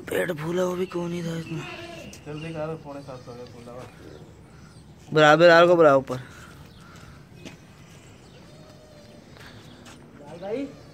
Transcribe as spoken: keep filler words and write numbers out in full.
पेट फूला वो भी कौन ही था इसमें। जल्दी करो पौने सात सौ फूला बराबर आर को बराबर ऊपर भाई